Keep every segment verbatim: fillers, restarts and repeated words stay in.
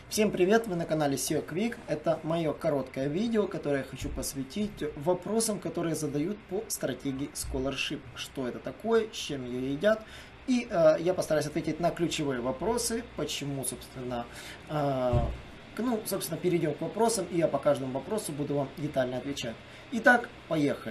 Всем привет! Вы на канале эс и о Quick. Это мое короткое видео, которое я хочу посвятить вопросам, которые задают по стратегии Scholarship. Что это такое, с чем ее едят. И э, я постараюсь ответить на ключевые вопросы, почему, собственно, э, ну, собственно, перейдем к вопросам, и я по каждому вопросу буду вам детально отвечать. Итак, поехали!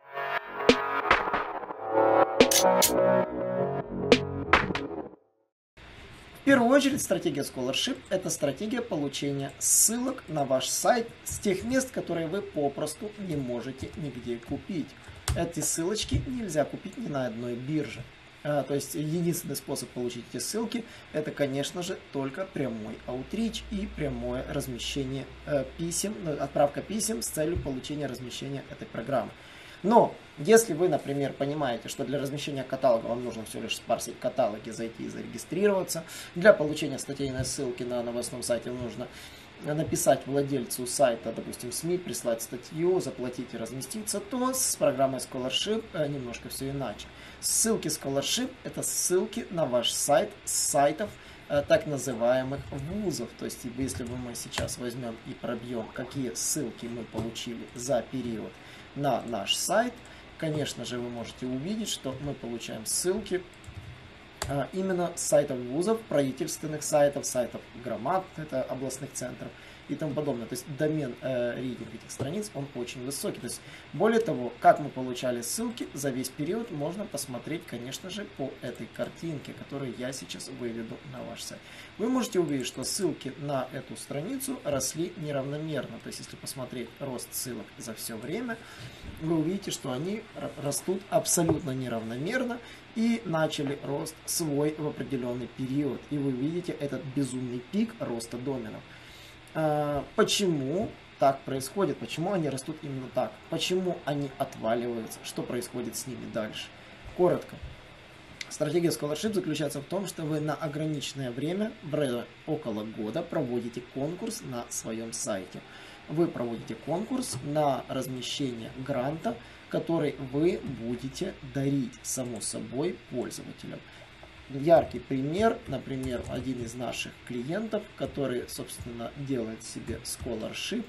В первую очередь, стратегия Scholarship – это стратегия получения ссылок на ваш сайт с тех мест, которые вы попросту не можете нигде купить. Эти ссылочки нельзя купить ни на одной бирже. А, то есть, единственный способ получить эти ссылки – это, конечно же, только прямой аутрич и прямое размещение э, писем, отправка писем с целью получения размещения этой программы. Но, если вы, например, понимаете, что для размещения каталога вам нужно всего лишь спарсить каталоги, зайти и зарегистрироваться, для получения статейной ссылки на новостном сайте нужно написать владельцу сайта, допустим, СМИ, прислать статью, заплатить и разместиться, то с программой Scholarship немножко все иначе. Ссылки Scholarship – это ссылки на ваш сайт с сайтов так называемых вузов. То есть, если мы сейчас возьмем и пробьем, какие ссылки мы получили за период на наш сайт, конечно же, вы можете увидеть, что мы получаем ссылки а, именно с сайтов вузов, правительственных сайтов, сайтов громад, это областных центров и тому подобное. То есть домен э, рейтинг этих страниц, он очень высокий. То есть, более того, как мы получали ссылки за весь период, можно посмотреть, конечно же, по этой картинке, которую я сейчас выведу на ваш сайт. Вы можете увидеть, что ссылки на эту страницу росли неравномерно. То есть, если посмотреть рост ссылок за все время, вы увидите, что они растут абсолютно неравномерно и начали рост свой в определенный период. И вы видите этот безумный пик роста доменов. Почему так происходит? Почему они растут именно так? Почему они отваливаются? Что происходит с ними дальше? Коротко. Стратегия Scholarship заключается в том, что вы на ограниченное время, около года, проводите конкурс на своем сайте. Вы проводите конкурс на размещение гранта, который вы будете дарить, само собой, пользователям. Яркий пример, например, один из наших клиентов, который, собственно, делает себе Scholarship,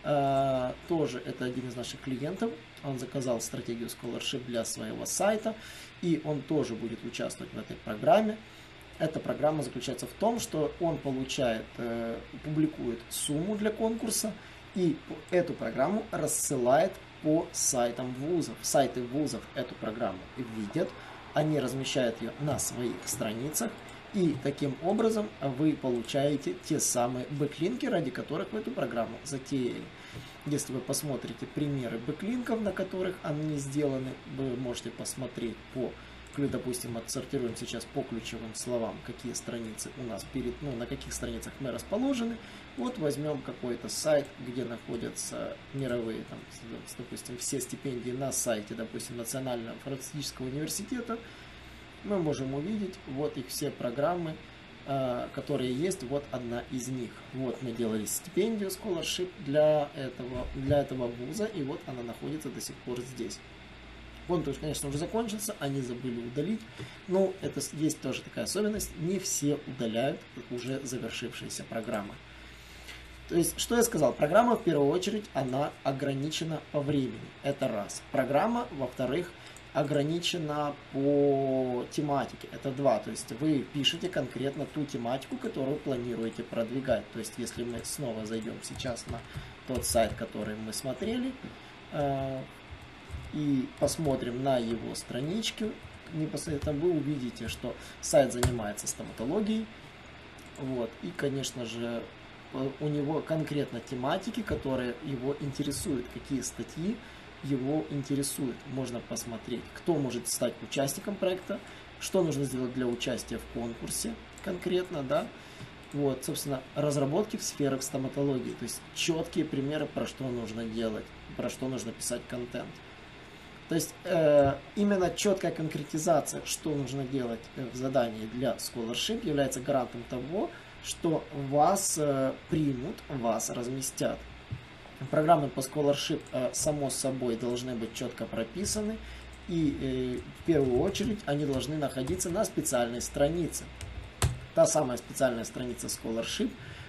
э, тоже это один из наших клиентов, он заказал стратегию Scholarship для своего сайта, и он тоже будет участвовать в этой программе. Эта программа заключается в том, что он получает, э, публикует сумму для конкурса, и эту программу рассылает по сайтам вузов. Сайты вузов эту программу видят, они размещают ее на своих страницах, и таким образом вы получаете те самые бэклинки, ради которых вы эту программу затеяли. Если вы посмотрите примеры бэклинков, на которых они сделаны, вы можете посмотреть по, допустим, отсортируем сейчас по ключевым словам, какие страницы у нас перед, ну, на каких страницах мы расположены. Вот возьмем какой-то сайт, где находятся мировые, там, допустим, все стипендии на сайте, допустим, Национального фармацевтического университета. Мы можем увидеть вот их все программы, которые есть, вот одна из них. Вот мы делали стипендию Scholarship для этого, для этого вуза, и вот она находится до сих пор здесь. Конкурс, конечно, уже закончился, они забыли удалить, но это есть тоже такая особенность, не все удаляют уже завершившиеся программы. То есть, что я сказал, программа в первую очередь, она ограничена по времени, это раз. Программа, во-вторых, ограничена по тематике, это два. То есть, вы пишете конкретно ту тематику, которую планируете продвигать. То есть, если мы снова зайдем сейчас на тот сайт, который мы смотрели, и посмотрим на его страничку, непосредственно вы увидите, что сайт занимается стоматологией. Вот, и, конечно же, у него конкретно тематики, которые его интересуют, какие статьи его интересуют. Можно посмотреть, кто может стать участником проекта, что нужно сделать для участия в конкурсе конкретно, да. Вот, собственно, разработки в сферах стоматологии, то есть четкие примеры, про что нужно делать, про что нужно писать контент. То есть э, именно четкая конкретизация, что нужно делать в задании для Scholarship, является гарантом того, что вас э, примут, вас разместят. Программы по Scholarship, э, само собой, должны быть четко прописаны, и э, в первую очередь они должны находиться на специальной странице. Та самая специальная страница Scholarship,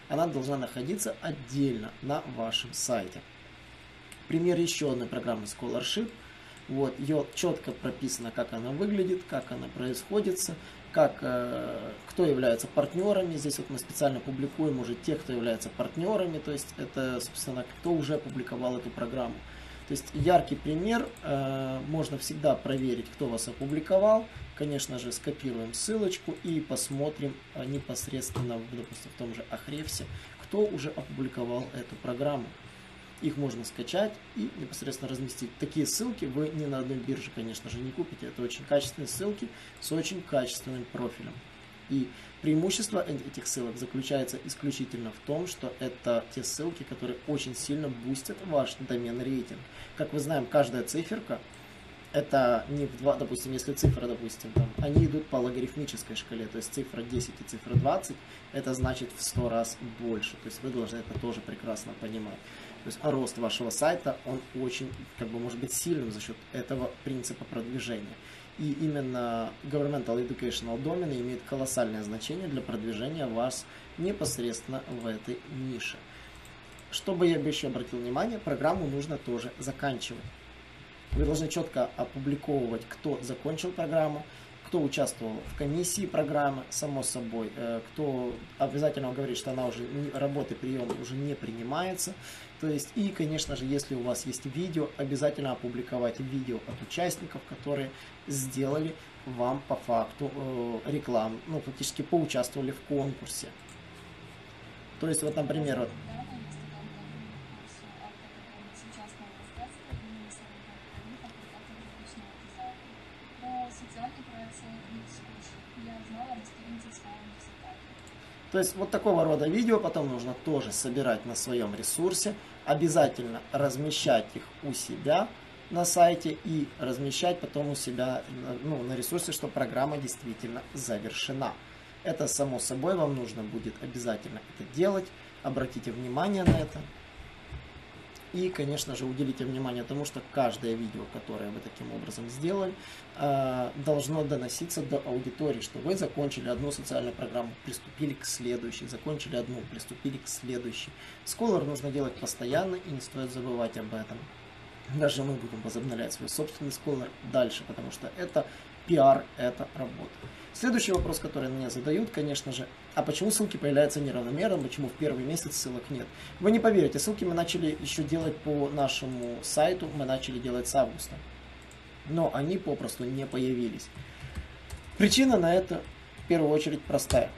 она должна находиться отдельно на вашем сайте. Пример еще одной программы Scholarship. Вот, ее четко прописано, как она выглядит, как она происходит, как, э, кто является партнерами. Здесь вот мы специально публикуем уже тех, кто является партнерами, то есть это, собственно, кто уже опубликовал эту программу. То есть яркий пример, э, можно всегда проверить, кто вас опубликовал. Конечно же, скопируем ссылочку и посмотрим э, непосредственно, допустим, в том же Ahrefs, кто уже опубликовал эту программу. Их можно скачать и непосредственно разместить. Такие ссылки вы ни на одной бирже, конечно же, не купите. Это очень качественные ссылки с очень качественным профилем. И преимущество этих ссылок заключается исключительно в том, что это те ссылки, которые очень сильно бустят ваш домен-рейтинг. Как мы знаем, каждая циферка, это не в два, допустим, если цифра, допустим, там, они идут по логарифмической шкале, то есть цифра десять и цифра двадцать, это значит в сто раз больше. То есть вы должны это тоже прекрасно понимать. То есть рост вашего сайта, он очень, как бы, может быть сильным за счет этого принципа продвижения. И именно Governmental Educational домены имеют колоссальное значение для продвижения вас непосредственно в этой нише. Чтобы я бы еще обратил внимание, программу нужно тоже заканчивать. Вы должны четко опубликовывать, кто закончил программу, кто участвовал в комиссии программы, само собой, кто обязательно говорит, что она уже работы, приема уже не принимается. То есть, и, конечно же, если у вас есть видео, обязательно опубликовать видео от участников, которые сделали вам по факту э, рекламу, ну, фактически поучаствовали в конкурсе. То есть, вот, например, вот, То есть вот такого рода видео потом нужно тоже собирать на своем ресурсе, обязательно размещать их у себя на сайте и размещать потом у себя, ну, на ресурсе, что программа действительно завершена. Это само собой, вам нужно будет обязательно это делать, обратите внимание на это. И, конечно же, уделите внимание тому, что каждое видео, которое вы таким образом сделали, должно доноситься до аудитории, что вы закончили одну социальную программу, приступили к следующей, закончили одну, приступили к следующей. Scholar нужно делать постоянно, и не стоит забывать об этом. Даже мы будем возобновлять свой собственный Scholar дальше, потому что это пиар, это работа. Следующий вопрос, который мне задают, конечно же, а почему ссылки появляются неравномерно, почему в первый месяц ссылок нет? Вы не поверите, ссылки мы начали еще делать по нашему сайту, мы начали делать с августа, но они попросту не появились. Причина на это в первую очередь простая.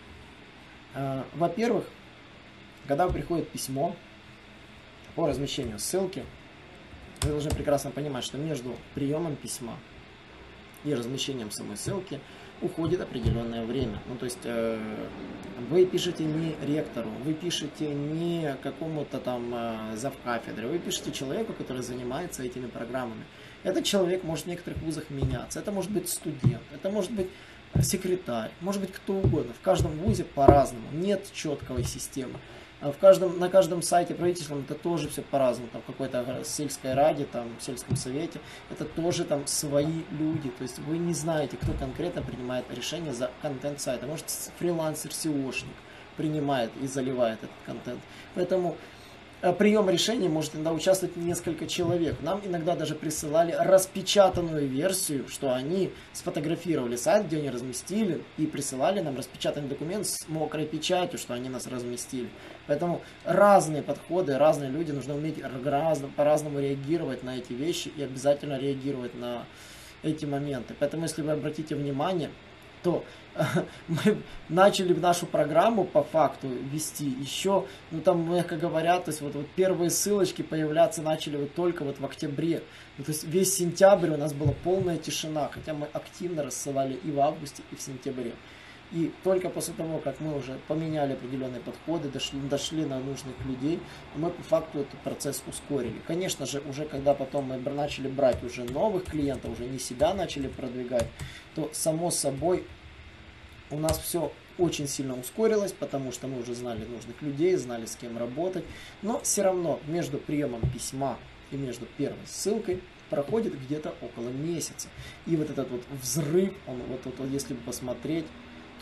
Во-первых, когда приходит письмо по размещению ссылки, вы должны прекрасно понимать, что между приемом письма и размещением самой ссылки уходит определенное время. Ну, то есть э, вы пишете не ректору, вы пишете не какому-то там э, завкафедре, вы пишете человеку, который занимается этими программами. Этот человек может в некоторых вузах меняться, это может быть студент, это может быть секретарь, может быть кто угодно. В каждом вузе по-разному, нет четкой системы. В каждом, на каждом сайте правительственном это тоже все по-разному. Там в какой-то сельской раде, там в сельском совете, это тоже там свои люди. То есть вы не знаете, кто конкретно принимает решение за контент сайта. Может, фрилансер-сеошник принимает и заливает этот контент. Поэтому прием решений может иногда участвовать несколько человек. Нам иногда даже присылали распечатанную версию, что они сфотографировали сайт, где они разместили, и присылали нам распечатанный документ с мокрой печатью, что они нас разместили. Поэтому разные подходы, разные люди, нужно уметь по-разному реагировать на эти вещи и обязательно реагировать на эти моменты. Поэтому, если вы обратите внимание, то мы начали в нашу программу по факту вести еще, ну там, мягко говоря, то есть вот, вот первые ссылочки появляться начали вот только вот в октябре. Ну, то есть весь сентябрь у нас была полная тишина, хотя мы активно рассылали и в августе, и в сентябре. И только после того, как мы уже поменяли определенные подходы, дошли, дошли на нужных людей, мы по факту этот процесс ускорили. Конечно же, уже когда потом мы начали брать уже новых клиентов, уже не себя начали продвигать, то само собой у нас все очень сильно ускорилось, потому что мы уже знали нужных людей, знали с кем работать. Но все равно между приемом письма и между первой ссылкой проходит где-то около месяца. И вот этот вот взрыв, он вот, вот, вот если посмотреть,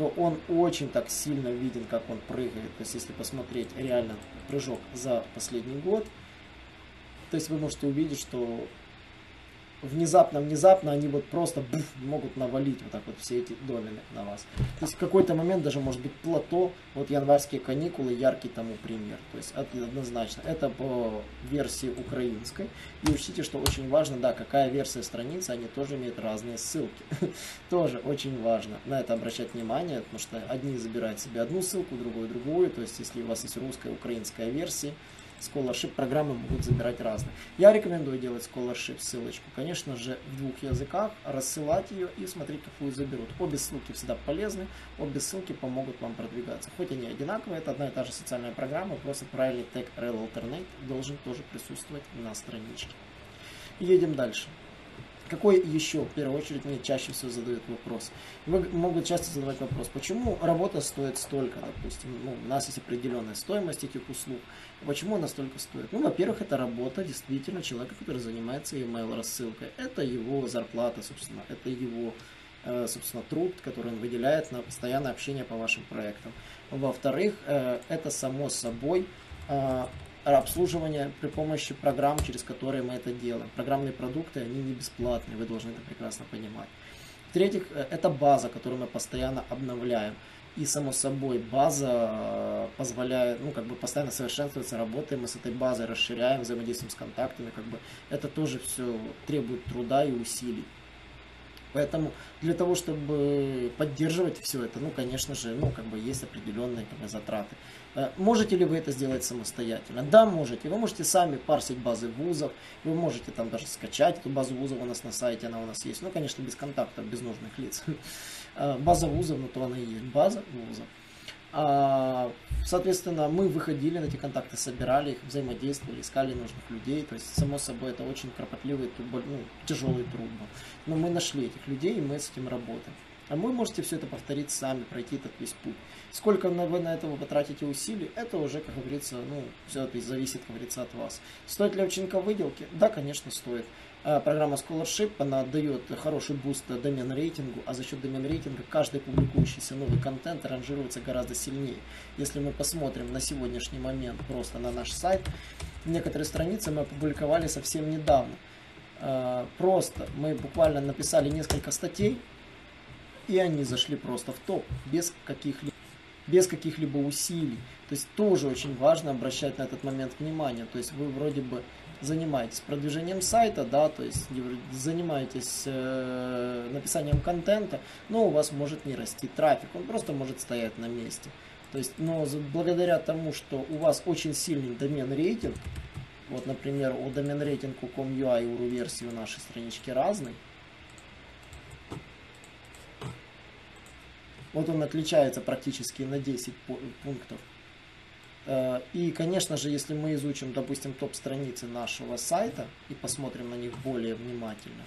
то он очень так сильно виден, как он прыгает. То есть, если посмотреть реально прыжок за последний год, то есть вы можете увидеть, что внезапно-внезапно они вот просто буф, могут навалить вот так вот все эти домены на вас. То есть в какой-то момент даже может быть плато, вот январские каникулы, яркий тому пример. То есть однозначно, это по версии украинской. И учтите, что очень важно, да, какая версия страницы, они тоже имеют разные ссылки. Тоже очень важно на это обращать внимание, потому что одни забирают себе одну ссылку, другую другую. То есть если у вас есть русская и украинская версии, Scholarship программы могут забирать разные. Я рекомендую делать Scholarship ссылочку, конечно же, в двух языках, рассылать ее и смотреть, какую заберут. Обе ссылки всегда полезны, обе ссылки помогут вам продвигаться. Хоть они одинаковые, это одна и та же социальная программа, просто правильный тег рел alternate должен тоже присутствовать на страничке. Едем дальше. Какой еще, в первую очередь, мне чаще всего задают вопрос? Вы могут часто задавать вопрос, почему работа стоит столько, допустим, ну, у нас есть определенная стоимость этих услуг, почему она столько стоит? Ну, во-первых, это работа действительно человека, который занимается email рассылкой, это его зарплата, собственно, это его, собственно, труд, который он выделяет на постоянное общение по вашим проектам. Во-вторых, это само собой обслуживание при помощи программ, через которые мы это делаем. Программные продукты, они не бесплатные, вы должны это прекрасно понимать. В-третьих, это база, которую мы постоянно обновляем. И, само собой, база позволяет, ну, как бы постоянно совершенствоваться, работаем мы с этой базой, расширяем, взаимодействуем с контактами, как бы это тоже все требует труда и усилий. Поэтому для того, чтобы поддерживать все это, ну, конечно же, ну, как бы есть определенные как бы, затраты. Можете ли вы это сделать самостоятельно? Да, можете. Вы можете сами парсить базы вузов, вы можете там даже скачать эту базу вузов у нас на сайте, она у нас есть. Ну, конечно, без контактов, без нужных лиц. База вузов, ну, то она и есть. База вузов. Соответственно, мы выходили на эти контакты, собирали их, взаимодействовали, искали нужных людей. То есть, само собой, это очень кропотливый, ну, тяжелый труд был. Но мы нашли этих людей, и мы с этим работаем. А вы можете все это повторить сами, пройти этот весь путь. Сколько вы на этого потратите усилий, это уже, как говорится, ну, все это зависит, как говорится, от вас. Стоит ли овчинка выделки? Да, конечно, стоит. Программа Scholarship, она дает хороший буст домен рейтингу, а за счет домен рейтинга каждый публикующийся новый контент ранжируется гораздо сильнее. Если мы посмотрим на сегодняшний момент просто на наш сайт, некоторые страницы мы опубликовали совсем недавно. Просто мы буквально написали несколько статей, и они зашли просто в топ, без каких-либо без каких-либо усилий. То есть тоже очень важно обращать на этот момент внимание. То есть вы вроде бы занимаетесь продвижением сайта, да, то есть занимаетесь э, написанием контента, но у вас может не расти трафик, он просто может стоять на месте. То есть, но благодаря тому, что у вас очень сильный домен рейтинг, вот, например, у домен рейтинг у ком ю ай и у версии у нашей странички разный, вот он отличается практически на десять пунктов. И, конечно же, если мы изучим, допустим, топ-страницы нашего сайта и посмотрим на них более внимательно,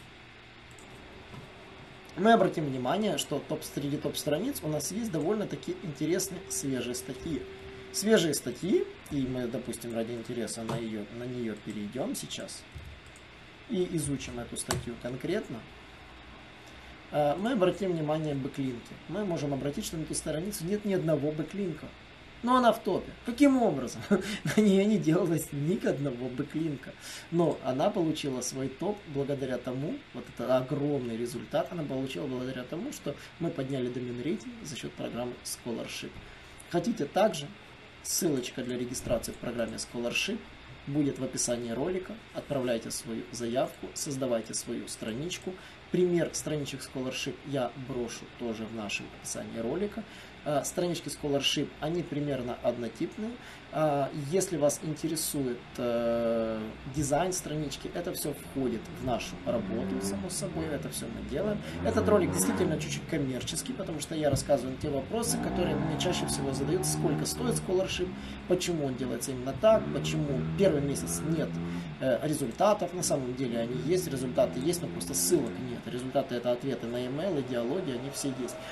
мы обратим внимание, что топ, среди топ-страниц у нас есть довольно-таки интересные свежие статьи. Свежие статьи, и мы, допустим, ради интереса на, ее, на нее перейдем сейчас и изучим эту статью конкретно. Мы обратим внимание на бэклинки. Мы можем обратить, что на эту страницу нет ни одного бэклинка. Но она в топе. Каким образом? На нее не делалось ни одного бэклинка. Но она получила свой топ благодаря тому, вот это огромный результат, она получила благодаря тому, что мы подняли домен рейтинг за счет программы Scholarship. Хотите также? Ссылочка для регистрации в программе Scholarship будет в описании ролика. Отправляйте свою заявку, создавайте свою страничку. Пример страничек Scholarship я брошу тоже в нашем описании ролика. Странички Scholarship, они примерно однотипные. Если вас интересует дизайн странички, это все входит в нашу работу, само собой, это все мы делаем. Этот ролик действительно чуть-чуть коммерческий, потому что я рассказываю те вопросы, которые мне чаще всего задают, сколько стоит Scholarship, почему он делается именно так, почему первый месяц нет результатов, на самом деле они есть, результаты есть, но просто ссылок нет. Результаты — это ответы на e-mail, диалоги, они все есть.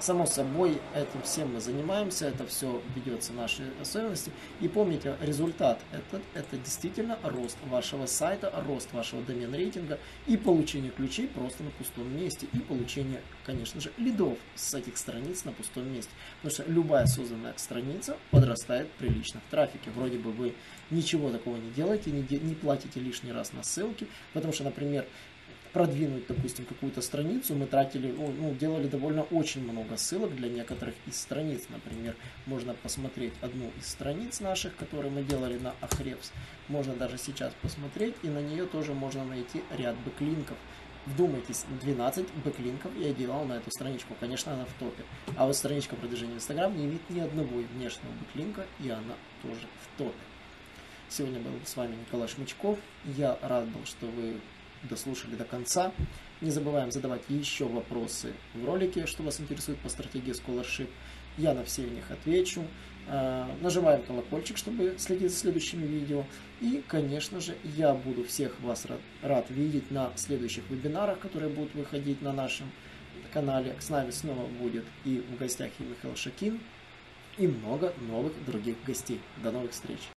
Само собой, этим всем мы занимаемся, это все ведется в нашей особенности. И помните, результат этот, это действительно рост вашего сайта, рост вашего домен-рейтинга и получение ключей просто на пустом месте. И получение, конечно же, лидов с этих страниц на пустом месте. Потому что любая созданная страница подрастает прилично в трафике. Вроде бы вы ничего такого не делаете, не, де не платите лишний раз на ссылки, потому что, например, продвинуть, допустим, какую-то страницу, мы тратили, ну, делали довольно очень много ссылок для некоторых из страниц. Например, можно посмотреть одну из страниц наших, которые мы делали на Ahrefs. Можно даже сейчас посмотреть, и на нее тоже можно найти ряд бэклинков. Вдумайтесь, двенадцать бэклинков я делал на эту страничку. Конечно, она в топе. А вот страничка продвижения в Instagram не имеет ни одного внешнего бэклинка, и она тоже в топе. Сегодня был с вами Николай Шмычков. Я рад был, что вы дослушали до конца. Не забываем задавать еще вопросы в ролике, что вас интересует по стратегии Scholarship. Я на все них отвечу. Нажимаем колокольчик, чтобы следить за следующими видео. И, конечно же, я буду всех вас рад, рад видеть на следующих вебинарах, которые будут выходить на нашем канале. С нами снова будет и в гостях и Михаил Шакин, и много новых других гостей. До новых встреч!